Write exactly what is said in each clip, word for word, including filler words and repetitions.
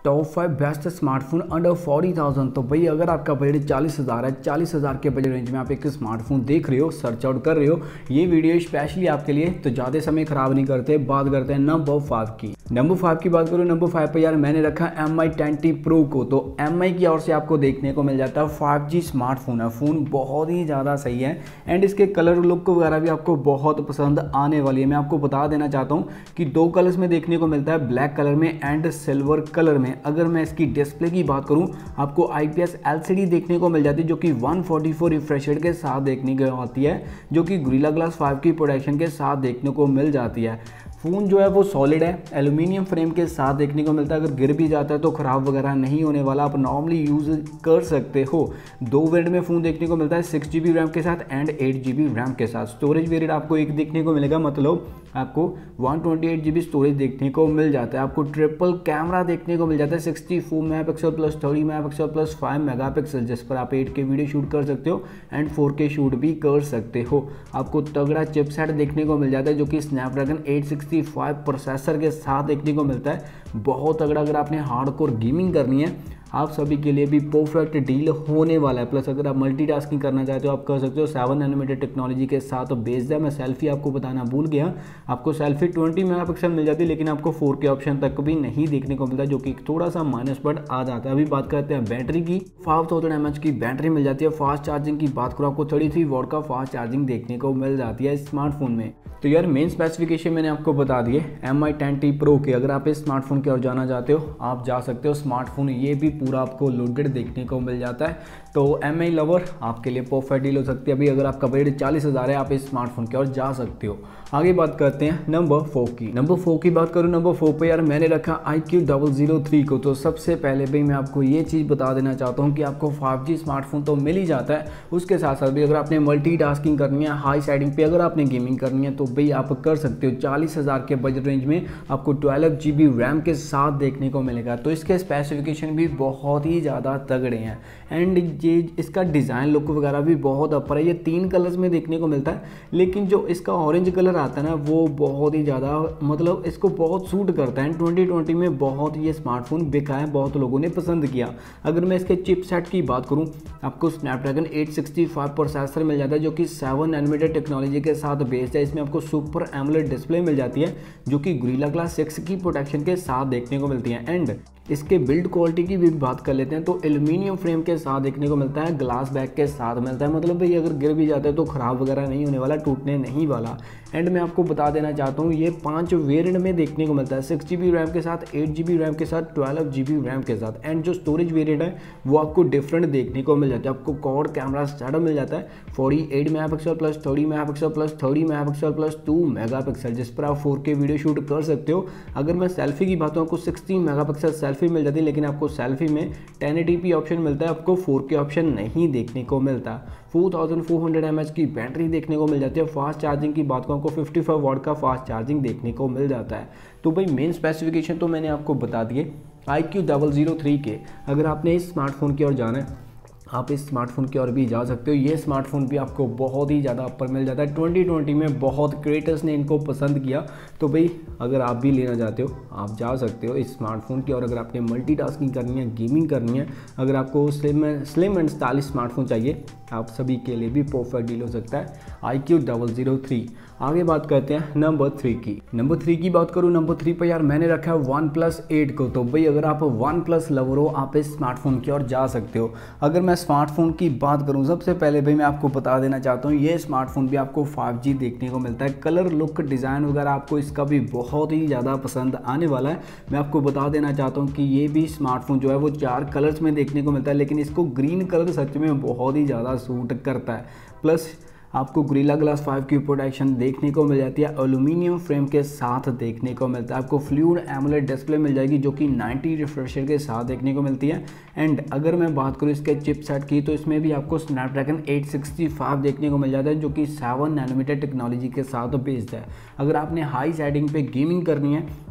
Top five best smartphone under forty thousand. तो भाई अगर आपका बजट चालीस हज़ार है, चालीस हज़ार के बजट रेंज में आप एक स्मार्टफोन देख रहे हो, सर्च आउट कर रहे हो, ये वीडियो स्पेशली आपके लिए। तो ज़्यादा समय खराब नहीं करते, बात करते हैं नंबर फाइव की। नंबर फाइव की बात करूँ, नंबर फाइव पर यार मैंने रखा M I ten T pro को। तो एम आई की ओर से आपको देखने को मिल जाता है फाइव जी स्मार्टफोन है। फ़ोन बहुत ही ज़्यादा सही है एंड इसके कलर लुक वगैरह भी आपको बहुत पसंद आने वाली है। मैं आपको बता देना चाहता हूँ कि दो कलर्स में देखने को मिलता है, ब्लैक कलर में एंड सिल्वर कलर में। अगर मैं इसकी डिस्प्ले की बात करूं, आपको आईपीएस एलसीडी देखने को मिल जाती है जो कि one forty four refresh rate के साथ देखने को आती है, जो कि गोरिल्ला ग्लास फाइव की प्रोटेक्शन के साथ देखने को मिल जाती है। फ़ोन जो है वो सॉलिड है, एल्यूमिनियम फ्रेम के साथ देखने को मिलता है। अगर गिर भी जाता है तो ख़राब वगैरह नहीं होने वाला, आप नॉर्मली यूज़ कर सकते हो। दो वेरिएंट में फ़ोन देखने को मिलता है, सिक्स जी बी रैम के साथ and eight G B RAM के साथ। स्टोरेज वेरिएंट आपको एक देखने को मिलेगा, मतलब आपको one twenty eight G B storage देखने को मिल जाता है। आपको ट्रिपल कैमरा देखने को मिल जाता है, sixty four mega pixel plus thirty mega pixel plus five mega pixel, जिस पर आप एट के वीडियो शूट कर सकते हो एंड फोर के शूट भी कर सकते हो। आपको तगड़ा चिपसेट देखने को मिल जाता है जो कि Snapdragon eight sixty five processor के साथ देखने को मिलता है। बहुत तगड़ा। अगर आपने हार्डकोर गेमिंग करनी है, आप सभी के लिए भी परफेक्ट डील होने वाला है। प्लस अगर आप मल्टीटास्किंग करना चाहते हो, आप कर सकते हो। सेवन नैनोमीटर टेक्नोलॉजी के साथ बेस्ड है। मैं सेल्फी आपको बताना भूल गया, आपको सेल्फी ट्वेंटी मेगापिक्सल मिल जाती है, लेकिन आपको फोर के ऑप्शन तक भी नहीं देखने को मिलता, जो कि थोड़ा सा माइनस पॉइंट आ जाता है। अभी बात करते हैं बैटरी की। फाइव थाउजेंड एम एच की बैटरी मिल जाती है। फास्ट चार्जिंग की बात करूँ, आपको थर्टी थ्री वॉट का फास्ट चार्जिंग देखने को मिल जाती है स्मार्टफोन में। तो यार मेन स्पेसिफिकेशन मैंने आपको बता दिए M I ten T pro के। अगर आप इस स्मार्टफोन की ओर जाना चाहते हो, आप जा सकते हो। स्मार्टफोन ये भी पूरा आपको लोडेड देखने को मिल जाता है। तो एम आई लवर आपके लिए परफेक्ट डील हो सकती है। अभी अगर आपका बजट चालीस हज़ार है, आप इस स्मार्टफोन की ओर जा सकते हो। आगे बात करते हैं नंबर फोर की। नंबर फोर की बात करूँ, नंबर फोर पे यार मैंने रखा I Q double zero three को। तो सबसे पहले भाई मैं आपको ये चीज़ बता देना चाहता हूँ कि आपको फाइव जी स्मार्टफोन तो मिल ही जाता है, उसके साथ साथ भी अगर आपने मल्टीटास्किंग करनी है, हाई सेटिंग पे अगर आपने गेमिंग करनी है, तो भाई आप कर सकते हो। चालीस हज़ार के बजट रेंज में आपको ट्वेल्व जी बी रैम के साथ देखने को मिलेगा। तो इसके स्पेसिफिकेशन भी बहुत ही ज़्यादा तगड़े हैं एंड ये इसका डिज़ाइन लुक वगैरह भी बहुत अपर है। ये तीन कलर्स में देखने को मिलता है, लेकिन जो इसका ऑरेंज कलर आता है ना, वो बहुत ही ज़्यादा, मतलब इसको बहुत सूट करता है। ट्वेंटी ट्वेंटी में बहुत ये स्मार्टफोन बिका है, बहुत लोगों ने पसंद किया। अगर मैं इसके चिपसेट की बात करूं, आपको Snapdragon eight sixty five processor मिल जाता है जो कि सेवन नैनोमीटर टेक्नोलॉजी के साथ बेस्ड है। इसमें आपको सुपर एमोलेड डिस्प्ले मिल जाती है जो कि गोरिल्ला ग्लास सिक्स की प्रोटेक्शन के साथ देखने को मिलती है। एंड इसके बिल्ड क्वालिटी की भी बात कर लेते हैं, तो एल्यूमिनियम फ्रेम के साथ देखने को मिलता है, ग्लास बैक के साथ मिलता है। मतलब भाई अगर गिर भी जाता है तो ख़राब वगैरह नहीं होने वाला, टूटने नहीं वाला। एंड मैं आपको बता देना चाहता हूँ, ये पांच वेरिएंट में देखने को मिलता है, सिक्स जी बी रैम के साथ, एट जी बी रैम के साथ, ट्वेल्व जी बी रैम के साथ। एंड जो स्टोरेज वेरिएंट है वो आपको डिफरेंट देखने को मिल जाता है। आपको क्वाड कैमरा सेटअप मिल जाता है, forty eight mega pixel plus thirty mega pixel plus thirty mega pixel plus two mega pixel, जिस पर आप फोर के वीडियो शूट कर सकते हो। अगर मैं सेल्फी की बात करूँ, आपको सिक्सटी मेगा पिक्सल सेल्फी मिल जाती है, लेकिन आपको सेल्फी में टेन एटी पी ऑप्शन मिलता है, आपको फोर के ऑप्शन नहीं देखने को मिलता। Four thousand four hundred M H की बैटरी देखने को मिल जाती है। फास्ट चार्जिंग की बात करूँ, आपको फिफ्टी फाइव वॉट का फास्ट चार्जिंग देखने को मिल जाता है। तो भाई मेन स्पेसिफिकेशन तो मैंने आपको बता दिए I Q double zero three के। अगर आपने इस स्मार्टफोन की ओर जाना है, आप इस स्मार्टफोन की ओर भी जा सकते हो। ये स्मार्टफोन भी आपको बहुत ही ज़्यादा अपर मिल जाता है। ट्वेंटी ट्वेंटी में बहुत क्रिएटर्स ने इनको पसंद किया। तो भाई अगर आप भी लेना चाहते हो, आप जा सकते हो इस स्मार्टफोन की। और अगर आपने मल्टीटास्किंग करनी है, गेमिंग करनी है, अगर आपको slim slim and stylish smartphone चाहिए, आप सभी के लिए भी परफेक्ट डील हो सकता है I Q double zero three. आगे बात करते हैं नंबर थ्री की। नंबर थ्री की बात करूँ, नंबर थ्री पर यार मैंने रखा है वन प्लस एट को। तो भाई अगर आप वन प्लस लवर हो, आप इस स्मार्टफोन की ओर जा सकते हो। अगर मैं स्मार्टफोन की बात करूं, सबसे पहले भाई मैं आपको बता देना चाहता हूं, ये स्मार्टफोन भी आपको फाइव जी देखने को मिलता है। कलर लुक डिज़ाइन वगैरह आपको इसका भी बहुत ही ज़्यादा पसंद आने वाला है। मैं आपको बता देना चाहता हूं कि ये भी स्मार्टफोन जो है वो चार कलर्स में देखने को मिलता है, लेकिन इसको ग्रीन कलर सच में बहुत ही ज़्यादा सूट करता है। प्लस आपको गोरिल्ला ग्लास फाइव की प्रोटेक्शन देखने को मिल जाती है, एल्यूमिनियम फ्रेम के साथ देखने को मिलता है। आपको फ्लूइड एमोलेड डिस्प्ले मिल जाएगी जो कि नाइंटी रिफ्रेश रेट के साथ देखने को मिलती है। एंड अगर मैं बात करूँ इसके चिपसेट की, तो इसमें भी आपको स्नैपड्रैगन एट सिक्सटी फाइव देखने को मिल जाता है जो कि सेवन नैनोमीटर टेक्नोलॉजी के साथ बेस्ड है। अगर आपने हाई सेटिंग पे गेमिंग करनी है,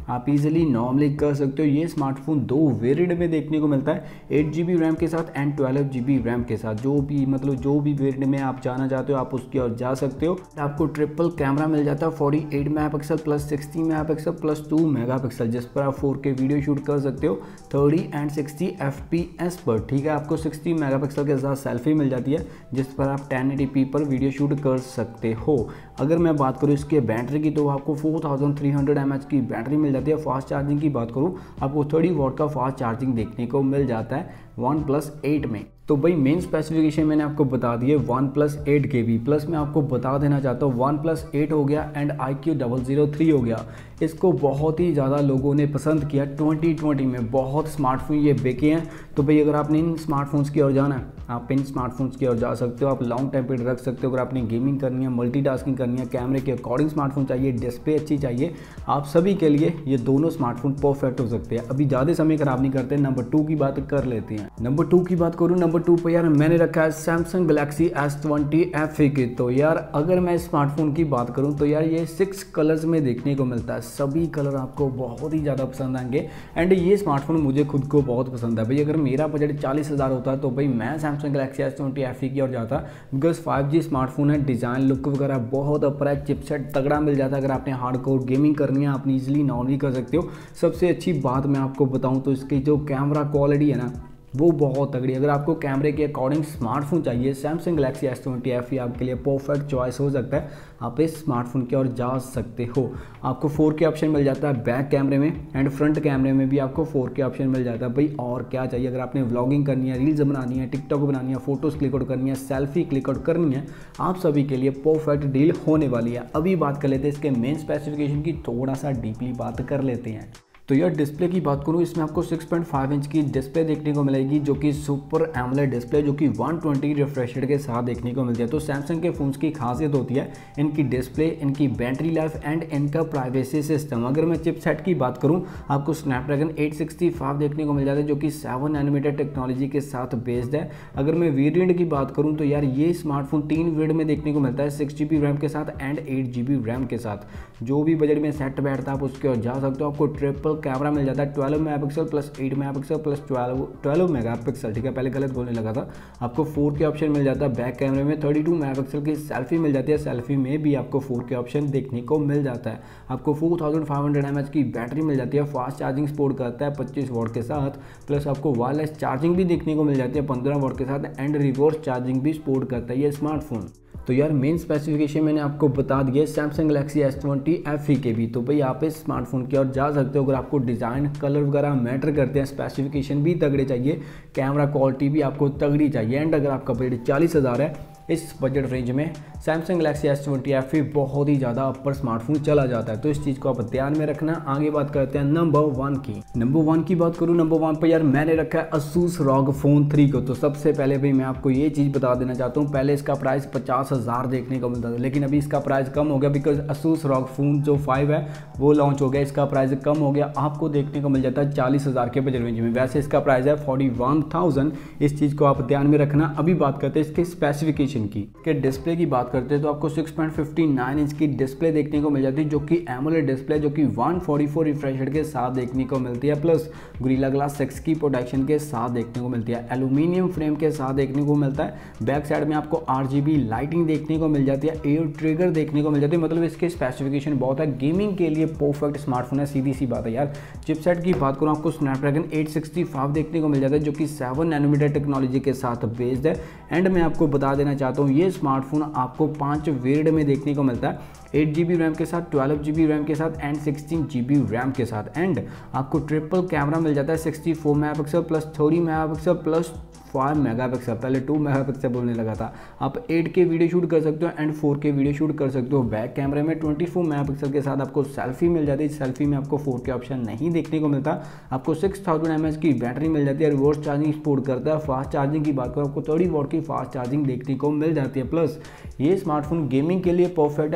आप इजीली नॉर्मली कर सकते हो। ये स्मार्टफोन दो वेरिएंट में देखने को मिलता है, एट जी बी रैम के साथ and twelve G B RAM के साथ। जो भी मतलब जो भी वेरिएंट में आप जाना चाहते हो आप उसकी ओर जा सकते हो। आपको ट्रिपल कैमरा मिल जाता है forty eight megapixel plus sixty megapixel plus two megapixel, जिस पर आप फोर के वीडियो शूट कर सकते हो thirty and sixty F P S पर। ठीक है, आपको सिक्सटी मेगापिक्सल के साथ सेल्फी मिल जाती है जिस पर आप टेन एटी पी पर वीडियो शूट कर सकते हो। अगर मैं बात करूँ इसके बैटरी की तो आपको four thousand three hundred M H की बैटरी मिल जाती है। फास्ट चार्जिंग की बात करूँ आपको थर्टी वॉट का फास्ट चार्जिंग देखने को मिल जाता है वन प्लस एट में। तो भाई मेन स्पेसिफिकेशन मैंने आपको बता दी है वन प्लस एट के बी। प्लस मैं आपको बता देना चाहता हूँ वन प्लस एट हो गया and I Q double zero three हो गया। इसको बहुत ही ज़्यादा लोगों ने पसंद किया ट्वेंटी ट्वेंटी में, बहुत स्मार्टफोन ये बिके हैं। तो भाई अगर आपने इन स्मार्टफोन्स की ओर जाना है आप इन स्मार्टफोन्स की ओर जा सकते हो। आप लॉन्ग टाइम पे रख सकते हो। अगर आपने गेमिंग करनी है, मल्टीटास्किंग करनी है, कैमरे के अकॉर्डिंग स्मार्टफोन चाहिए, डिस्प्ले अच्छी चाहिए, आप सभी के लिए ये दोनों स्मार्टफोन परफेक्ट हो सकते हैं। अभी ज़्यादा समय खराब नहीं करते, नंबर टू की बात कर लेते हैं। नंबर टू की बात करूँ, नंबर टू पर यार मैंने रखा है Samsung Galaxy S twenty F E की। तो यार अगर मैं स्मार्टफोन की बात करूँ तो यार ये सिक्स कलर्स में देखने को मिलता है। सभी कलर आपको बहुत ही ज़्यादा पसंद आएंगे एंड ये स्मार्टफोन मुझे खुद को बहुत पसंद है। भाई अगर मेरा बजट चालीस हज़ार होता है तो भाई मैं Samsung Galaxy S twenty F E की ओर जाता, बिकॉज फाइव जी स्मार्टफोन है, डिज़ाइन लुक वगैरह बहुत अपर है, चिपसेट तगड़ा मिल जाता है। अगर आपने हार्डकोर गेमिंग करनी है आप ईजिली नॉर्मली कर सकते हो। सबसे अच्छी बात मैं आपको बताऊँ तो इसकी जो कैमरा क्वालिटी है ना वो बहुत तगड़ी। अगर आपको कैमरे के अकॉर्डिंग स्मार्टफोन चाहिए एस ट्वेंटी एफ ई आपके लिए परफेक्ट चॉइस हो सकता है। आप इस स्मार्टफोन की ओर जा सकते हो। आपको फोर के ऑप्शन मिल जाता है बैक कैमरे में एंड फ्रंट कैमरे में भी आपको फोर के ऑप्शन मिल जाता है। भाई और क्या चाहिए। अगर आपने व्लॉगिंग करनी है, रील्स बनानी है, टिकटॉक बनानी है, फोटोज़ क्लिक आउट करनी है, सेल्फी क्लिक आउट करनी है, आप सभी के लिए परफेक्ट डील होने वाली है। अभी बात कर लेते हैं इसके मेन स्पेसिफिकेशन की, थोड़ा सा डीपली बात कर लेते हैं। तो यार डिस्प्ले की बात करूँ इसमें आपको सिक्स पॉइंट फाइव इंच की डिस्प्ले देखने को मिलेगी जो कि सुपर एमोलेड डिस्प्ले जो कि वन ट्वेंटी रिफ्रेश रेट के साथ देखने को मिलती है। तो सैमसंग के फ़ोन्स की खासियत होती है इनकी डिस्प्ले, इनकी बैटरी लाइफ एंड इनका प्राइवेसी सिस्टम। अगर मैं चिपसेट की बात करूँ आपको स्नैपड्रैगन एट सिक्सटी फाइव देखने को मिल जाता है जो कि सेवन नैनोमीटर टेक्नोलॉजी के साथ बेस्ड है। अगर मैं वेरिएंट की बात करूँ तो यार ये स्मार्टफोन तीन वेरिएंट में देखने को मिलता है, सिक्स जी बी रैम के साथ and eight G B RAM के साथ। जो भी बजट में सेट बैठता है आप उसके और जा सकते हो। आपको ट्रिपल कैमरा मिल जाता है twelve megapixel plus eight megapixel plus twelve twelve megapixel. ठीक है, पहले गलत बोलने लगा था। आपको फोर के ऑप्शन मिल जाता है बैक कैमरे में, थर्टी टू मेगापिक्सल की सेल्फी मिल जाती है, सेल्फी में भी आपको फोर के ऑप्शन देखने को मिल जाता है। आपको four thousand five hundred M H की बैटरी मिल जाती है, फास्ट चार्जिंग सपोर्ट करता है पच्चीस वॉट के साथ, प्लस आपको वायरलेस चार्जिंग भी देखने को मिल जाती है पंद्रह वॉट के साथ एंड रिवर्स चार्जिंग भी सपोर्ट करता है ये स्मार्टफोन। तो यार मेन स्पेसिफिकेशन मैंने आपको बता दिया Samsung Galaxy S twenty F E के भी। तो भाई आप इस स्मार्टफोन की ओर जा सकते हो। अगर आपको डिज़ाइन, कलर वगैरह मैटर करते हैं, स्पेसिफिकेशन भी तगड़े चाहिए, कैमरा क्वालिटी भी आपको तगड़ी चाहिए एंड अगर आपका बजट चालीस हज़ार है इस बजट रेंज में Samsung Galaxy S twenty F E बहुत ही ज़्यादा अपर स्मार्टफोन चला जाता है। तो इस चीज़ को आप ध्यान में रखना। आगे बात करते हैं नंबर वन की। नंबर वन की बात करूँ, नंबर वन पर यार मैंने रखा है Asus ROG Phone थ्री को। तो सबसे पहले भाई मैं आपको ये चीज़ बता देना चाहता हूँ, पहले इसका प्राइस पचास हज़ार देखने को मिलता था लेकिन अभी इसका प्राइस कम हो गया बिकॉज Asus ROG Phone जो फाइव है वो लॉन्च हो गया, इसका प्राइस कम हो गया, आपको देखने को मिल जाता है चालीस हज़ार के बजट रेंज में। वैसे इसका प्राइस है फोर्टी वन थाउजेंड, इस चीज़ को आप ध्यान में रखना। अभी बात करते हैं इसके स्पेसिफिकेशन की। के डिस्प्ले की बात करते हैं तो आपको six point five nine inch की डिस्प्ले देखने को मिल जाती है जो कि एमोलेड डिस्प्ले जो कि one forty four refresh rate के साथ देखने को मिलती है, प्लस गोरिल्ला ग्लास सिक्स की प्रोटेक्शन के साथ देखने को मिलती है, एल्यूमिनियम फ्रेम के साथ देखने को मिलता है। बैक साइड में आपको आरजीबी लाइटिंग देखने को मिल जाती है, एयर ट्रिगर देखने को मिल जाती है। मतलब इसके स्पेसिफिकेशन बहुत है, गेमिंग के लिए परफेक्ट स्मार्टफोन है, सीधी सी बात है यार। चिपसेट की बात करूँ आपको स्नैपड्रैगन एट सिक्सटी फाइव देखने को मिल जाता है जो कि सेवन नैनोमीटर टेक्नोलॉजी के साथ बेस्ड है। एंड मैं आपको बता देना चाहता हूँ ये स्मार्टफोन आपको पांच वेरिएंट में देखने को मिलता है, एट जी बी रैम के साथ, ट्वेल्व जी बी रैम के साथ and sixteen G B RAM के साथ। एंड आपको ट्रिपल कैमरा मिल जाता है sixty four megapixel plus thirty megapixel plus five megapixel, पहले टू मेगापिक्सल बोलने लगा था। आप एट के वीडियो शूट कर सकते हो and four K video shoot कर सकते हो। बैक कैमरे में ट्वेंटी फोर मेगापिक्सल के साथ आपको सेल्फी मिल जाती है, सेल्फी में आपको फोर के ऑप्शन नहीं देखने को मिलता। आपको सिक्स थाउजेंड एम एच की बैटरी मिल जाती है, रिवर्स चार्जिंग सपोर्ट करता है। फास्ट चार्जिंग की बात करो आपको थर्टी वॉट की फास्ट चार्जिंग देखने को मिल जाती है। प्लस ये स्मार्टफोन गेमिंग के लिए परफेक्ट है, आपको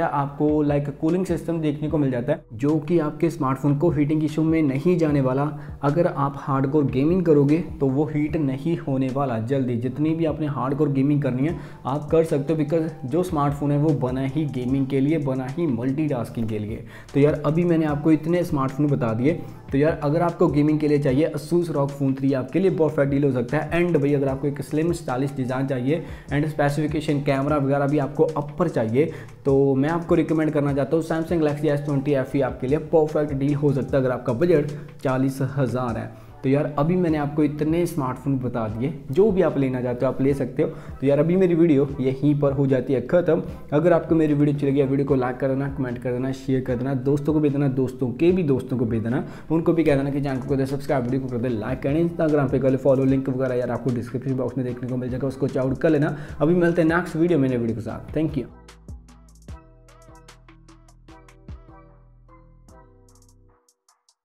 आपको लाइक कूलिंग सिस्टम देखने को मिल जाता है, जो कि आपके स्मार्टफोन को हीटिंग इशू में नहीं जाने वाला। अगर आप हार्डकोर गेमिंग करोगे तो वो हीट नहीं होने वाला जल्दी। जितनी भी आपने हार्डकोर गेमिंग करनी है आप कर सकते हो, बिकॉज जो स्मार्टफोन है वो बना ही गेमिंग के लिए, बना ही मल्टीटास्किंग के लिए। तो यार अभी मैंने आपको इतने स्मार्टफोन बता दिए। तो यार अगर आपको गेमिंग के लिए चाहिए Asus ROG Phone थ्री आपके लिए परफेक्ट डील हो सकता है। एंड भाई अगर आपको एक स्लिम स्टाइलिश डिज़ाइन चाहिए एंड स्पेसिफिकेशन कैमरा वगैरह भी आपको अपर चाहिए, तो मैं आपको रिकमेंड करना चाहता हूँ Samsung Galaxy S twenty F E आपके लिए परफेक्ट डील हो सकता है अगर आपका बजट चालीस हज़ार है। तो यार अभी मैंने आपको इतने स्मार्टफोन बता दिए, जो भी आप लेना चाहते हो आप ले सकते हो। तो यार अभी मेरी वीडियो यहीं पर हो जाती है ख़त्म। अगर आपको मेरी वीडियो अच्छी लगी, वीडियो को लाइक कर देना, कमेंट कर देना, शेयर कर देना, दोस्तों को भेज देना, दोस्तों के भी दोस्तों को भेज देना, उनको भी कह देना कि चैनल को कर दे सब्सक्राइब, वीडियो को कर दे लाइक करना। इंस्टाग्राम पे कर ले फॉलो, लिंक वगैरह यार आपको डिस्क्रिप्शन बॉक्स में देखने को मिल जाएगा, उसको चेकआउट कर लेना। अभी मिलते हैं नेक्स्ट वीडियो में नई वीडियो के साथ। Thank you.